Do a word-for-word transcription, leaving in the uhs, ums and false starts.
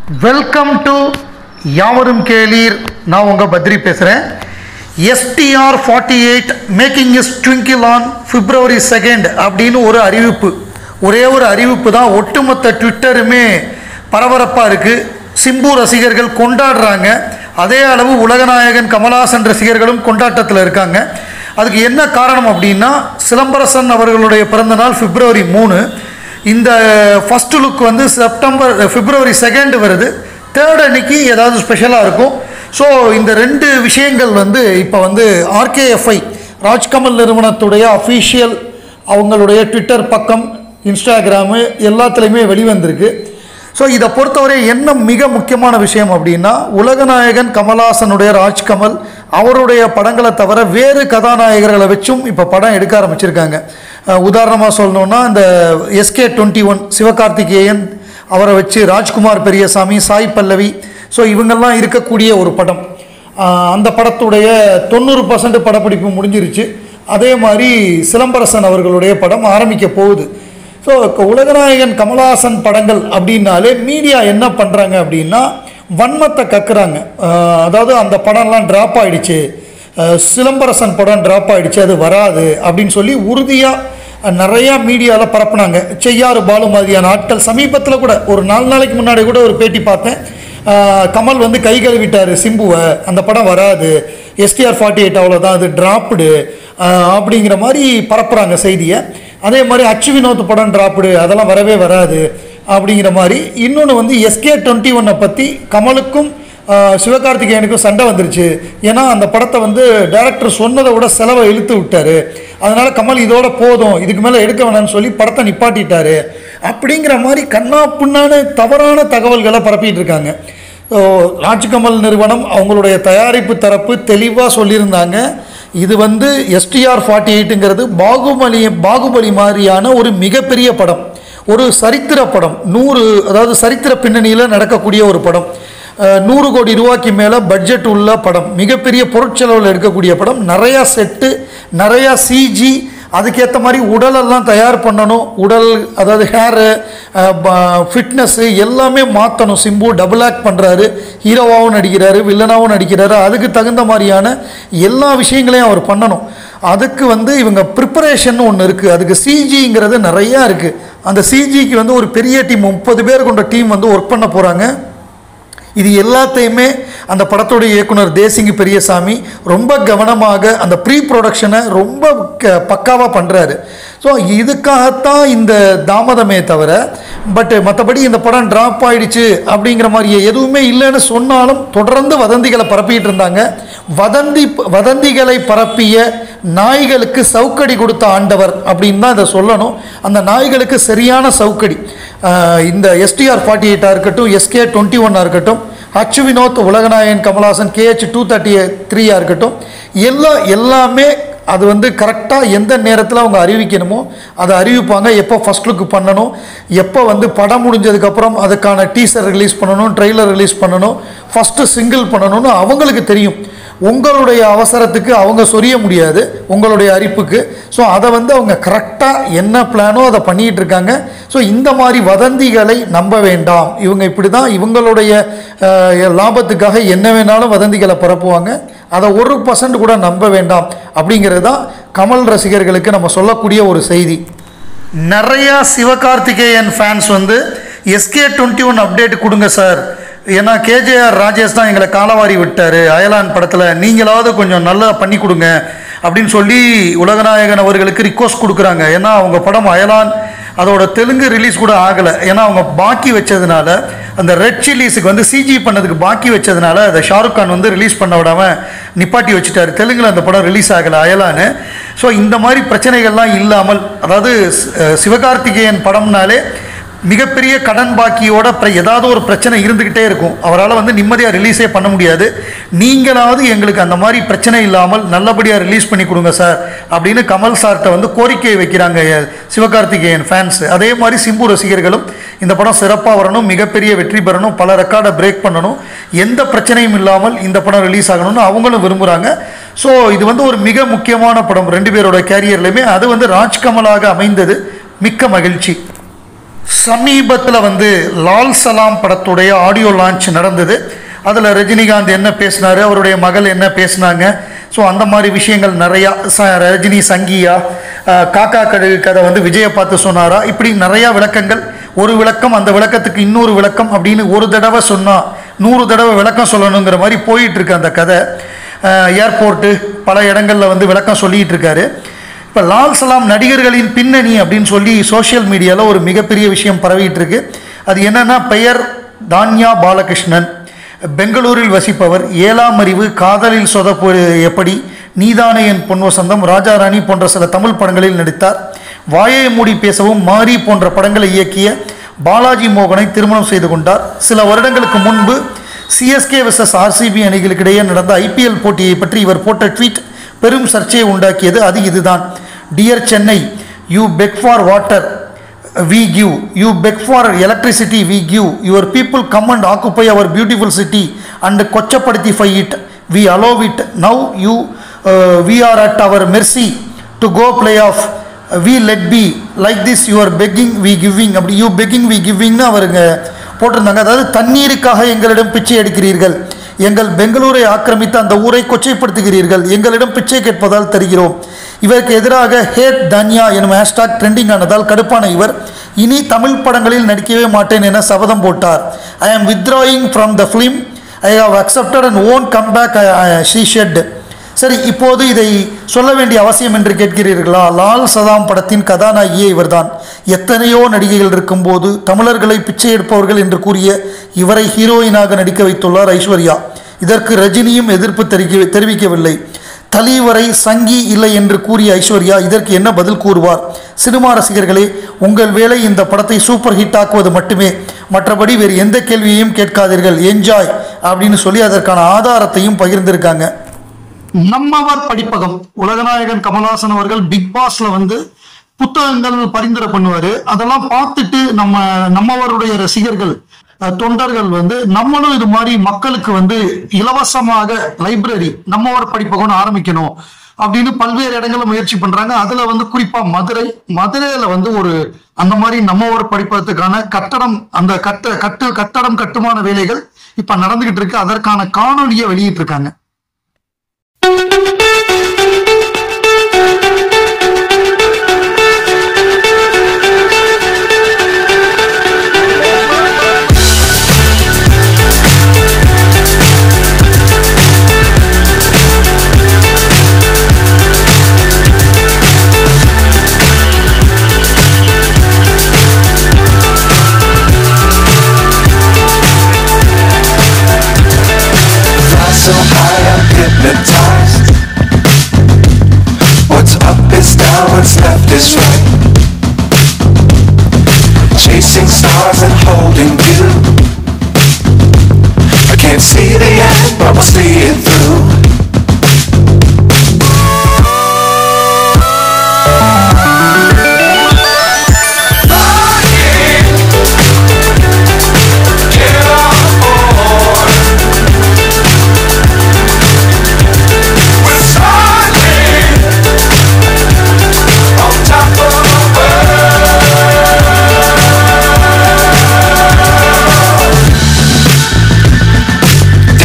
Welcome to யாவரும் கேளீர். நான் உங்கள் பத்ரி பேசுகிறேன். STR forty eight making is twinkle on February second அப்படின்னு ஒரு அறிவிப்பு, ஒரே ஒரு அறிவிப்பு தான் ஒட்டுமொத்த ட்விட்டருமே பரபரப்பாக இருக்குது. சிம்பு ரசிகர்கள் கொண்டாடுறாங்க, அதே அளவு உலகநாயகன் கமல்ஹாசன் ரசிகர்களும் கொண்டாட்டத்தில் இருக்காங்க. அதுக்கு என்ன காரணம் அப்படின்னா, சிலம்பரசன் அவர்களுடைய பிறந்தநாள் பிப்ரவரி மூணு. இந்த ஃபஸ்ட்டு லுக் வந்து செப்டம்பர் பிப்ரவரி செகண்ட் வருது. தேர்ட் அன்னைக்கு ஏதாவது ஸ்பெஷலாக இருக்கும். ஸோ இந்த ரெண்டு விஷயங்கள் வந்து இப்போ வந்து ஆர்கேஎஃப்ஐ ராஜ்கமல் நிறுவனத்துடைய அஃபீஷியல் அவங்களுடைய ட்விட்டர் பக்கம், இன்ஸ்டாகிராமு எல்லாத்துலேயுமே வெளிவந்திருக்கு. ஸோ இதை பொறுத்தவரை என்ன மிக முக்கியமான விஷயம் அப்படின்னா, உலகநாயகன் கமல்ஹாசனுடைய ராஜ்கமல் அவருடைய படங்களை தவிர வேறு கதாநாயகர்களை வச்சும் இப்போ படம் எடுக்க ஆரம்பிச்சிருக்காங்க. உதாரணமாக சொல்லணுன்னா, இந்த எஸ்கே டுவெண்ட்டி ஒன் சிவகார்த்திகேயன் அவரை வச்சு ராஜ்குமார் பெரியசாமி, சாய் பல்லவி, ஸோ இவங்கெல்லாம் இருக்கக்கூடிய ஒரு படம். அந்த படத்துடைய தொண்ணூறு பர்சன்ட் படப்பிடிப்பு முடிஞ்சிருச்சு. அதே மாதிரி சிலம்பரசன் அவர்களுடைய படம் ஆரம்பிக்க போகுது. ஸோ உலகநாயகன் கமல்ஹாசன் படங்கள் அப்படின்னாலே மீடியா என்ன பண்ணுறாங்க அப்படின்னா, வன்மத்தை கக்குறாங்க. அதாவது அந்த படம்லாம் ட்ராப் ஆகிடுச்சு, சிலம்பரசன் படம் ட்ராப் ஆகிடுச்சு, அது வராது அப்படின்னு சொல்லி உறுதியாக நிறையா மீடியாவில் பரப்புனாங்க. செய்யாறு பாலு மாதிரியான ஆட்கள் சமீபத்தில் கூட ஒரு நாலு நாளைக்கு முன்னாடி கூட ஒரு பேட்டி பார்த்தேன். கமல் வந்து கை கழுவிட்டார் சிம்புவை, அந்த படம் வராது, எஸ்டிஆர் ஃபார்ட்டி எயிட் அவ்வளோதான், அது ட்ராப்டு அப்படிங்கிற மாதிரி பரப்புகிறாங்க செய்தியை. அதே மாதிரி அச்சு வினோத் படம் ட்ராப்டு, அதெல்லாம் வரவே வராது அப்படிங்கிற மாதிரி. இன்னொன்று வந்து எஸ்கே டுவெண்ட்டி ஒன்னை பற்றி கமலுக்கும் சிவகார்த்திகேயனுக்கும் சண்டை வந்துருச்சு. ஏன்னா அந்த படத்தை வந்து டைரக்டர் சொன்னதை விட செலவை இழுத்து விட்டார். அதனால் கமல் இதோட போதும், இதுக்கு மேலே எடுக்க வேணாம்னு சொல்லி படத்தை நிப்பாட்டிட்டார் அப்படிங்கிற மாதிரி கண்ணா புண்ணான தவறான தகவல்களை பரப்பிட்டு இருக்காங்க. ராஜ்கமல் நிறுவனம் அவங்களுடைய தயாரிப்பு தரப்பு தெளிவாக சொல்லியிருந்தாங்க, இது வந்து எஸ்டிஆர் ஃபார்ட்டி எயிட்டுங்கிறது பாகுபலி பாகுபலி மாதிரியான ஒரு மிகப்பெரிய படம், ஒரு சரித்திர படம், நூறு அதாவது சரித்திர பின்னணியில் நடக்கக்கூடிய ஒரு படம், நூறு கோடி ரூபாய்க்கு மேலே பட்ஜெட் உள்ள படம், மிகப்பெரிய பொருட்செலவில் எடுக்கக்கூடிய படம், நிறையா செட்டு, நிறையா சிஜி, அதுக்கேற்ற மாதிரி உடலெல்லாம் தயார் பண்ணணும். உடல் அதாவது ஹேரு, ஃபிட்னஸ்ஸு எல்லாமே மாற்றணும். சிம்பு டபுள் ஆக்ட் பண்ணுறாரு, ஹீரோவாகவும் நடிக்கிறாரு, வில்லனாகவும் நடிக்கிறாரு. அதுக்கு தகுந்த மாதிரியான எல்லா விஷயங்களையும் அவர் பண்ணணும். அதுக்கு வந்து இவங்க ப்ரிப்பரேஷன் ஒன்று இருக்குது, அதுக்கு சிஜிங்கிறது நிறையா இருக்குது. அந்த சிஜிக்கு வந்து ஒரு பெரிய டீம், முப்பது பேர் கொண்ட டீம் வந்து ஒர்க் பண்ண போகிறாங்க. இது எல்லாத்தையுமே அந்த படத்துடைய இயக்குனர் தேசிங்கு பெரியசாமி ரொம்ப கவனமாக அந்த ப்ரீ ப்ரொடக்ஷனை ரொம்ப க பக்காவாக பண்ணுறாரு. ஸோ இதுக்காகத்தான் இந்த தாமதமே தவிர, பட் மற்றபடி இந்த படம் ட்ராப் ஆகிடுச்சு அப்படிங்கிற மாதிரி எதுவுமே இல்லைன்னு சொன்னாலும் தொடர்ந்து வதந்திகளை பரப்பிட்டு இருந்தாங்க. வதந்தி வதந்திகளை பரப்பிய நாய்களுக்கு சவுக்கடி கொடுத்த ஆண்டவர் அப்படின்னு தான் இதை சொல்லணும். அந்த நாய்களுக்கு சரியான சவுக்கடி. இந்த எஸ்டிஆர் ஃபார்ட்டி எயிட்டாக இருக்கட்டும், எஸ்கே டுவெண்ட்டி ஒன்னாக இருக்கட்டும், அச்சு வினோத், உலகநாயகன் கமல்ஹாசன், கேஹெச் டூ தேர்ட்டி த்ரீயாக இருக்கட்டும், எல்லா எல்லாமே அது வந்து கரெக்டாக எந்த நேரத்தில் அவங்க அறிவிக்கணுமோ அதை அறிவிப்பாங்க. எப்போ ஃபஸ்ட் லுக் பண்ணணும், எப்போ வந்து படம் முடிஞ்சதுக்கப்புறம் அதுக்கான டீசர் ரிலீஸ் பண்ணணும், ட்ரெய்லர் ரிலீஸ் பண்ணணும், ஃபஸ்ட்டு சிங்கிள் பண்ணணும்னு அவங்களுக்கு தெரியும். உங்களுடைய அவசரத்துக்கு அவங்க சொரிய முடியாது, உங்களுடைய அரிப்புக்கு. ஸோ அதை வந்து அவங்க கரெக்டாக என்ன பிளானோ அதை பண்ணிகிட்டு இருக்காங்க. ஸோ இந்த மாதிரி வதந்திகளை நம்ப வேண்டாம். இவங்க இப்படி தான் இவங்களுடைய லாபத்துக்காக என்ன வேணாலும் வதந்திகளை பரப்புவாங்க. அதை ஒரு பர்சன்ட் கூட நம்ப வேண்டாம் அப்படிங்கிறது தான் கமல் ரசிகர்களுக்கு நம்ம சொல்லக்கூடிய ஒரு செய்தி. நிறையா சிவகார்த்திகேயன் ஃபேன்ஸ் வந்து எஸ்கே டுவெண்ட்டி ஒன் அப்டேட் கொடுங்க சார், ஏன்னா கேஜேஆர் ராஜேஷ் தான் எங்களை காலவாரி விட்டார் அயலான் படத்தில், நீங்களாவது கொஞ்சம் நல்லா பண்ணி கொடுங்க அப்படின்னு சொல்லி உலகநாயகன் அவர்களுக்கு ரிக்வஸ்ட் கொடுக்குறாங்க. ஏன்னா அவங்க படம் அயலான் அதோட தெலுங்கு ரிலீஸ் கூட ஆகலை. ஏன்னா அவங்க பாக்கி வச்சதுனால, அந்த ரெட் சில்லிஸுக்கு வந்து சிஜி பண்ணதுக்கு பாக்கி வச்சதுனால அதை ஷாருக் கான் வந்து ரிலீஸ் பண்ண விடாமல் நிப்பாட்டி வச்சுட்டார். தெலுங்கில் அந்த படம் ரிலீஸ் ஆகலை அயலான்னு. ஸோ இந்த மாதிரி பிரச்சனைகள்லாம் இல்லாமல், அதாவது சிவகார்த்திகேயன் படம்னாலே மிகப்பெரிய கடன் பாக்கியோட ஏதாவது ஒரு பிரச்சனை இருந்துக்கிட்டே இருக்கும். அவரால் வந்து நிம்மதியாக ரிலீஸே பண்ண முடியாது. நீங்களாவது எங்களுக்கு அந்த மாதிரி பிரச்சனை இல்லாமல் நல்லபடியாக ரிலீஸ் பண்ணி கொடுங்க சார் அப்படின்னு கமல் சார்கிட்ட வந்து கோரிக்கை வைக்கிறாங்க சிவகார்த்திகேயன் ஃபேன்ஸ். அதே மாதிரி சிம்பு ரசிகர்களும் இந்த படம் சிறப்பாக வரணும், மிகப்பெரிய வெற்றி பெறணும், பல ரெக்கார்டை பிரேக் பண்ணணும், எந்த பிரச்சனையும் இல்லாமல் இந்த படம் ரிலீஸ் ஆகணும்னு அவங்களும் விரும்புகிறாங்க. ஸோ இது வந்து ஒரு மிக முக்கியமான படம் ரெண்டு பேரோட கேரியர்லையுமே. அது வந்து ராஜ்கமலாக அமைந்தது மிக்க மகிழ்ச்சி. சமீபத்தில் வந்து லால் சலாம் படத்துடைய ஆடியோ லான்ச் நடந்தது. அதில் ரஜினிகாந்த் என்ன பேசினார், அவருடைய மகள் என்ன பேசினாங்க, ஸோ அந்த மாதிரி விஷயங்கள் நிறையா. ச ரஜினி சங்கியா, காக்கா கழுகு கதை வந்து விஜயை பார்த்து சொன்னாரா, இப்படி நிறையா விளக்கங்கள். ஒரு விளக்கம், அந்த விளக்கத்துக்கு இன்னொரு விளக்கம் அப்படின்னு ஒரு தடவை சொன்னால் நூறு தடவை விளக்கம் சொல்லணுங்கிற மாதிரி போயிட்டுருக்கு அந்த கதை. ஏர்போர்ட்டு பல இடங்களில் வந்து விளக்கம் சொல்லிகிட்டு இருக்காரு. இப்போ லால் சலாம் நடிகர்களின் பின்னணி அப்படின்னு சொல்லி சோஷியல் மீடியாவில் ஒரு மிகப்பெரிய விஷயம் பரவிட்டு இருக்கு. அது என்னென்னா, பெயர் தான்யா பாலகிருஷ்ணன், பெங்களூரில் வசிப்பவர், ஏழாம் அறிவு, காதலில் சொதப்பு எப்படி, நீதானே என் பொன் வசந்தம், ராஜா ராணி போன்ற சில தமிழ் படங்களில் நடித்தார். வாயை மூடி பேசவும், மாரி போன்ற படங்களை இயக்கிய பாலாஜி மோகனை திருமணம் செய்து கொண்டார். சில வருடங்களுக்கு முன்பு சிஎஸ்கே வெர்சஸ் ஆர்சிபி அணிகளுக்கிடையே நடந்த ஐபிஎல் போட்டியை பற்றி இவர் போட்ட ட்வீட் பெரும் சர்ச்சையை உண்டாக்கியது. அது இதுதான்: dear Chennai, you beg for water, we give, you beg for electricity, we give, your people come and occupy our beautiful city and kochapadithify it, we allow it, now you uh, we are at our mercy to go play off, we let be, like this you are begging, we giving, அப்படி you begging, we giving னு அவருங்க போட்டிருந்தாங்க. அதாவது தண்ணீருக்காக எங்களிடம் பிச்சை எடுக்கிறீர்கள், எங்கள் பெங்களூரை ஆக்கிரமித்து அந்த ஊரை கொச்சைப்படுத்துகிறீர்கள், எங்களிடம் பிச்சை கேட்பதால் தருகிறோம். இவருக்கு எதிராக ஹேட் தன்யா எனும் ஹேஷ்டாக் ட்ரெண்டிங் ஆனதால் கடுப்பான இவர் இனி தமிழ் படங்களில் நடிக்கவே மாட்டேன் என சபதம் போட்டார். I am withdrawing from the film, I have accepted and own come back, she said. சரி, இப்போது இதை சொல்ல வேண்டிய அவசியம் என்று கேட்கிறீர்களா? லால் சலாம் படத்தின் கதாநாயகியே இவர்தான். எத்தனையோ நடிகைகள் இருக்கும்போது தமிழர்களை பிச்சை எடுப்பவர்கள் என்று கூறிய இவரை ஹீரோயினாக நடிக்க வைத்துள்ளார் ஐஸ்வர்யா. இதற்கு ரஜினியும் எதிர்ப்பு தெரிவிக்க தெரிவிக்கவில்லை. தலைவரை சங்கி இல்லை என்று கூறிய ஐஸ்வர்யா இதற்கு என்ன பதில் கூறுவார்? சினிமா ரசிகர்களே, உங்கள் வேலை இந்த படத்தை சூப்பர் ஹிட் ஆக்குவது மட்டுமே, மற்றபடி வேறு எந்த கேள்வியையும் கேட்காதீர்கள், என்ஜாய் அப்படின்னு சொல்லி அதற்கான ஆதாரத்தையும் பகிர்ந்திருக்காங்க. நம்மவர் படிப்பகம், உலகநாயகன் கமல்ஹாசன் அவர்கள் பிக் பாஸ்ல வந்து புத்தகங்கள் பரிந்துரை பண்ணுவாரு. அதெல்லாம் பார்த்துட்டு நம்ம நம்மவருடைய ரசிகர்கள், தொண்டர்கள் வந்து நம்மளும் இது மாதிரி மக்களுக்கு வந்து இலவசமாக லைப்ரரி நம்மவர் படிப்பகம் ஆரம்பிக்கணும் அப்படின்னு பல்வேறு இடங்களில் முயற்சி பண்றாங்க. அதுல வந்து குறிப்பா மதுரை மதுரையில வந்து ஒரு அந்த மாதிரி நம்மவர் படிப்பதற்கான கட்டடம், அந்த கட்ட கட்டு கட்டடம் கட்டுமான வேலைகள் இப்ப நடந்துகிட்டு இருக்கு. அதற்கான காணொலியை வெளியிட்டு இருக்காங்க. So high I'm hypnotized. What's up is down, what's left is right. Chasing stars and holding you. I can't see the end, but we'll see it through.